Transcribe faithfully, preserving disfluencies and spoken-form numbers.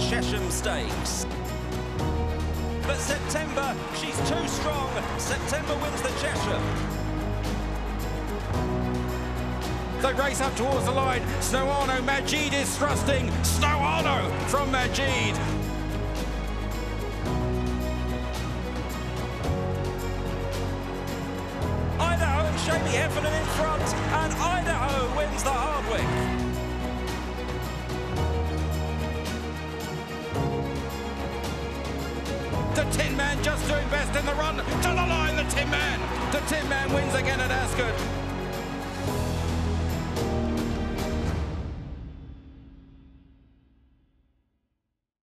Chesham Stakes. But September, she's too strong. September wins the Chesham. They race up towards the line. Snow Arno, Majid is thrusting. Snow Arno from Majid. Idaho and Shamie Heffernan in front, and Idaho wins the Hardwick. The Tin Man just doing best in the run to the line.